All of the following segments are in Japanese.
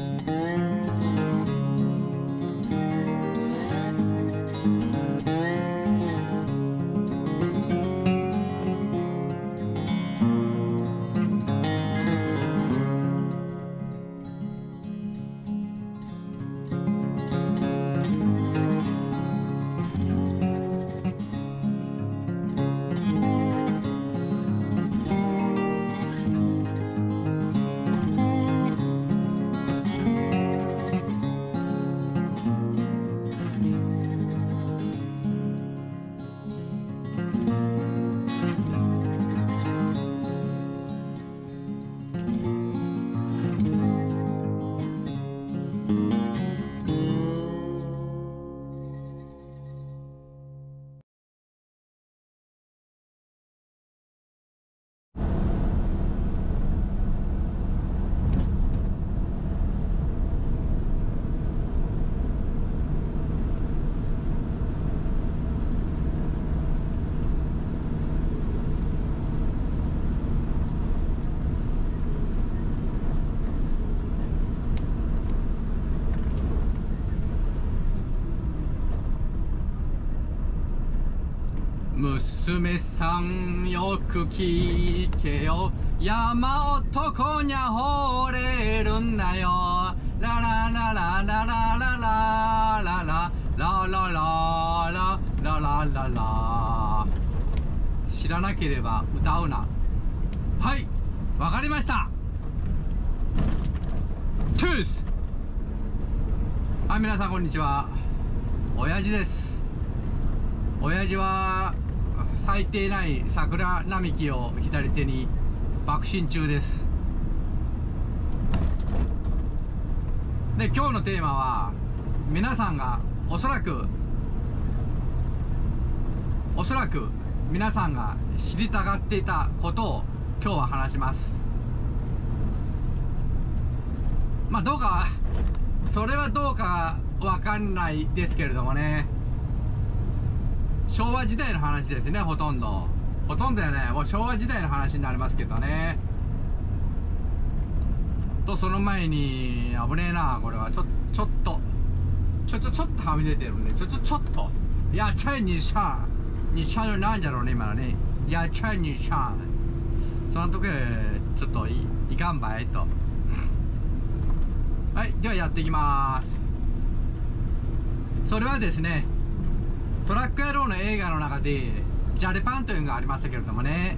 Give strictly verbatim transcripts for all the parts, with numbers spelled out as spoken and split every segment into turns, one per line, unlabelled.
娘さんよく聞けよ、山男にゃ惚れるんだよ。ララララララララララララララララララ。知らなければ歌うな。はい、わかりました。トゥース。はい、皆さんこんにちは。親父です。親父は咲いていない桜並木を左手に爆心中です。で、今日のテーマは、皆さんがおそらくおそらく皆さんが知りたがっていたことを今日は話します。まあどうかそれはどうかわかんないですけれどもね、昭和時代の話ですね。ほとんどほとんどやね、もう昭和時代の話になりますけどね。とその前に危ねえな、これはちょちょっとちょちょちょっとはみ出てるんで、ちょちょちょっとやっちゃえにシャンにシャンなんじゃろうね今のね。やっちゃえにシャン、その時ちょっと い, いかんばいとはい、ではやっていきます。それはですね、トラック野郎の映画の中でジャレパンというのがありましたけれどもね。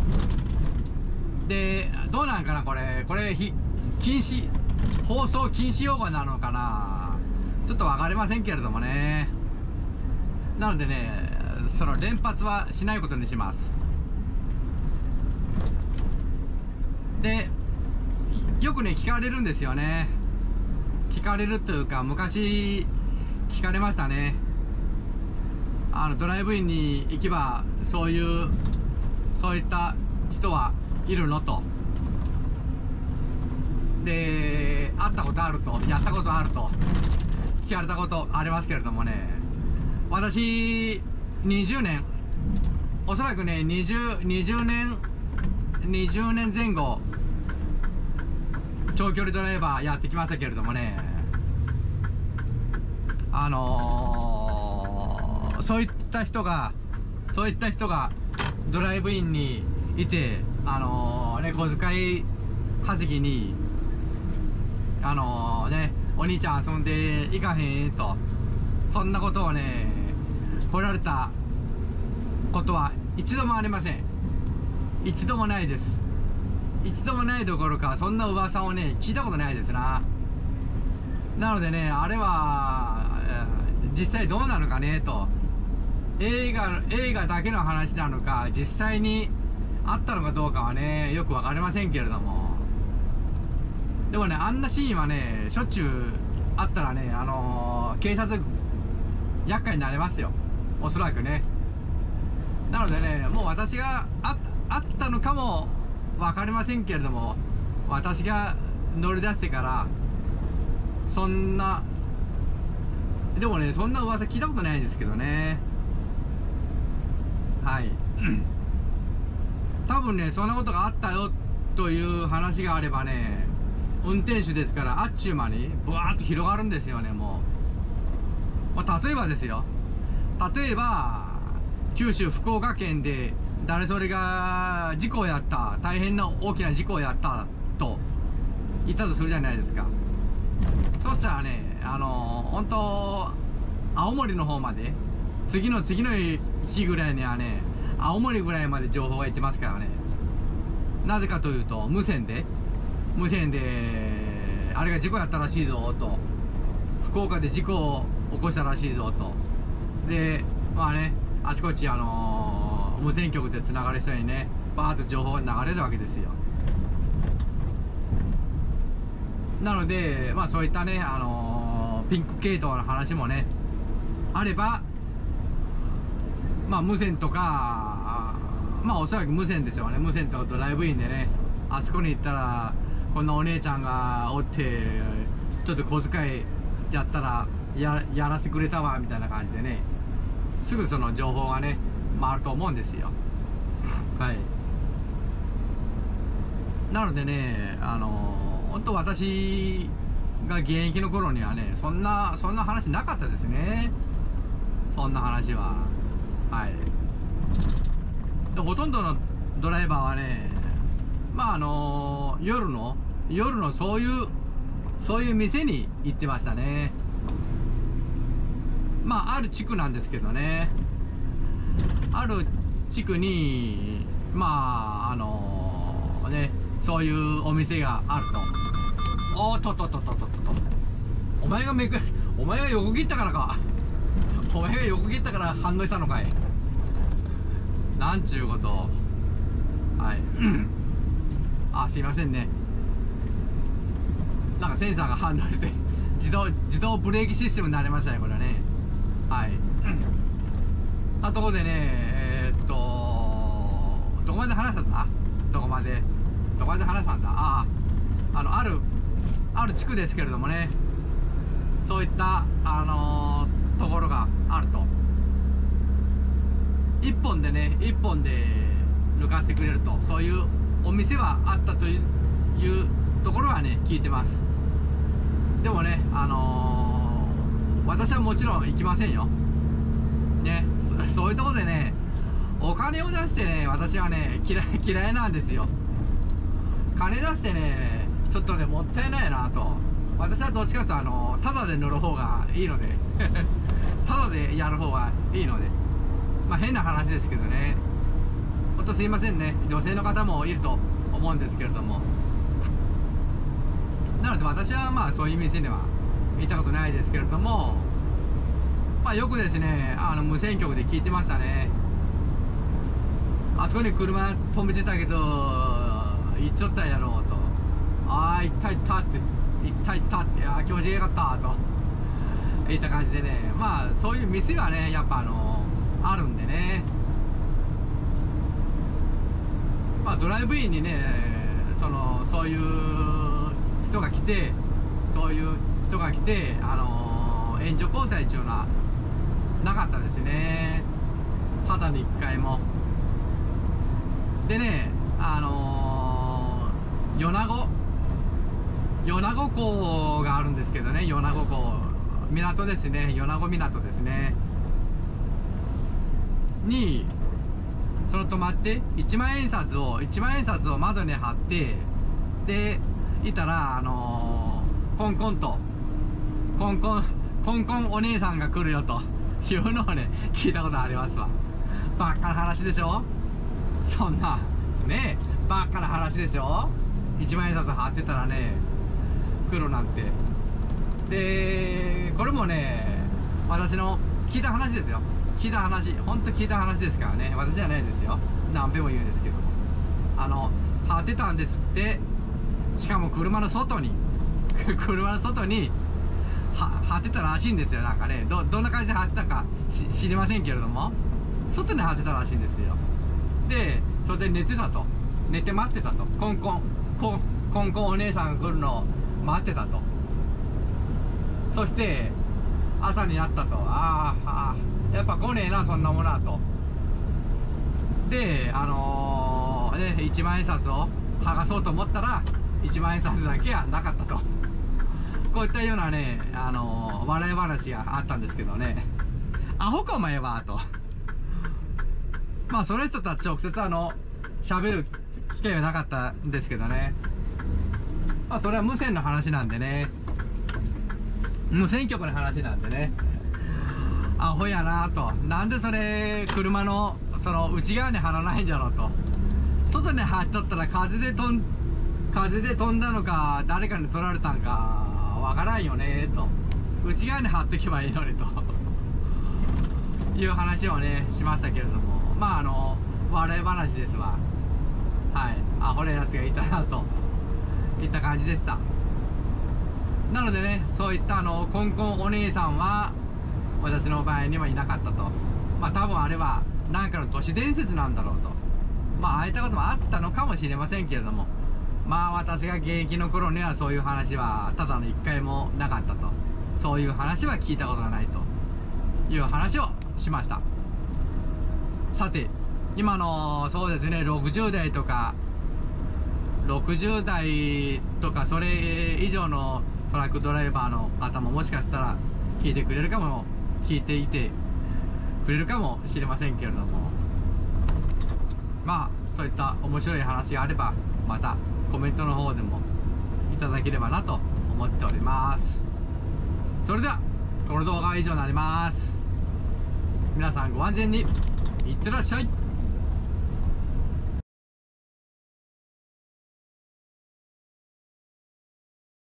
で、どうなんかな、これこれひ禁止放送禁止用語なのかな、ちょっと分かりませんけれどもね。なのでね、その連発はしないことにします。で、よくね聞かれるんですよね。聞かれるというか、昔聞かれましたね。あのドライブインに行けばそういうそういった人はいるのと。で、会ったことあると、やったことあると聞かれたことありますけれどもね、私にじゅうねん、おそらくねにじゅう、にじゅうねんにじゅうねんぜん後長距離ドライバーやってきましたけれどもね、あのー、そういった人がそういった人がドライブインにいて、あのー、ね、小遣いはじきにあのー、ね、お兄ちゃん遊んでいかへんと、そんなことをね来られたことは一度もありません。一度もないです。一度もないどころか、そんな噂をね聞いたことないですな。なのでね、あれは実際どうなのかねと、映画映画だけの話なのか実際にあったのかどうかはねよく分かりませんけれども、でもね、あんなシーンはねしょっちゅうあったらね、あのー、警察厄介になりますよ、おそらくね。なのでね、もう私がああったのかも分かりませんけれども、私が乗り出してからそんな、でもねそんな噂聞いたことないですけどね。はい多分ねそんなことがあったよという話があればね、 運転手ですからあっちゅう間にブワーッと広がるんですよね。もう、まあ、例えばですよ、例えば九州福岡県で誰それが事故をやった、大変な大きな事故をやったと言ったとするじゃないですか。そしたらね、あの本当青森の方まで、次の次の日ぐらいにはね、青森ぐらいまで情報がいってますからね。なぜかというと、無線で無線であれが事故やったらしいぞと、福岡で事故を起こしたらしいぞと。でまあね、あちこちあのー、無線局でつながる人にね、バーッと情報が流れるわけですよ。なのでまあそういったね、あのー、ピンク系統の話もねあれば、まあ無線とか、まあおそらく無線ですよね。無線とかドライブインでね、あそこに行ったらこんなお姉ちゃんがおってちょっと小遣いやったら や, やらせてくれたわみたいな感じでね、すぐその情報がね回ると思うんですよ。はい。なのでね、あのー、本当私が現役の頃にはね、そんなそんな話なかったですね。そんな話は。はい。でほとんどのドライバーはね、まああのー、夜の夜のそういうそういう店に行ってましたね。まあある地区なんですけどね、ある地区にまああのー、ね、そういうお店があると。おーっとっとっとっとっとっと、お前がめくお前が横切ったからかお前が横切ったから反応したのかい、なんちゅうことを。はいあ、すいませんね、なんかセンサーが反応して自動自動ブレーキシステムになりましたね、これはね。はいなところでね、えー、っとどこまで話したんだどこまでどこまで話したんだあああのあるある地区ですけれどもね、そういったあのー、ところがあると。一本でね一本で抜かしてくれると、そういうお店はあったというところはね聞いてます。でもね、あのー、私はもちろん行きませんよね。そ, そういうところでねお金を出してね、私はね嫌い嫌いなんですよ。金出してねちょっとねもったいないなと。私はどっちかというとあのタダで乗る方がいいのでタダでやる方がいいので、まあ変な話ですけどね、ほんとすいませんね、女性の方もいると思うんですけれども。なので私はまあそういう店には行ったことないですけれども、まあよくですね、あの無線局で聞いてましたね。あそこに車止めてたけど行っちゃったんやろうと、ああ行った行ったって行った行ったって、ああ気持ちよかったといった感じでね、まあそういう店がねやっぱあのあるんでね、まあドライブインにねそのそういう人が来てそういう人が来てあの援助交際っていうのはなかったですね、肌にいっかいも。でね、あのー、米子米子港があるんですけどね、米子港港ですね、米子港ですねにその止まっていちまん円札をいちまん円札を窓に貼って、でいたらあのー、コンコンとコンコンコンコンお姉さんが来るよというのをね聞いたことありますわ。バカな話でしょ、そんなねバカな話でしょ。いちまん円札貼ってたらね来るなんて。でこれもね私の聞いた話ですよ、聞いた話、本当聞いた話ですからね、私じゃないですよ、何べも言うんですけども、あの貼ってたんですって。しかも車の外に車の外には貼ってたらしいんですよ。なんかね ど, どんな感じで貼ってたか知りませんけれども、外に貼ってたらしいんですよ。でそれで寝てたと、寝て待ってたと、コンコンコンコンコンお姉さんが来るのを待ってたと。そして朝になったと、ああやっぱ来ねえなそんなものはと。であのー、ねいちまん円札を剥がそうと思ったらいちまん円札だけはなかったと、こういったようなね、あのー、笑い話があったんですけどね、アホかお前はと。まあその人とは直接あの喋る機会はなかったんですけどね、まあそれは無線の話なんでね、無線局の話なんでね、アホやなと。なんでそれ車のその内側に貼らないんじゃろうと。外に貼っとったら風で飛ん風で飛んだのか誰かに取られたんかわからんよねと。内側に貼っとけばいいのにという話をねしましたけれども、まああの笑い話ですわ。はい、アホなやつがいたなといった感じでした。なのでね、そういったあのコンコンお姉さんは私の場合にはいなかったと。まあ多分あれは何かの都市伝説なんだろうと。まあ会えたこともあったのかもしれませんけれども、まあ私が現役の頃にはそういう話はただの一回もなかったと。そういう話は聞いたことがないという話をしました。さて今のそうですね、ろくじゅう代とかろくじゅう代とかそれ以上のトラックドライバーの方ももしかしたら聞いてくれるかも、聞いていてくれるかもしれませんけれども、まあそういった面白い話があればまたコメントの方でもいただければなと思っております。それではこの動画は以上になります。皆さんご安全にいってらっしゃい。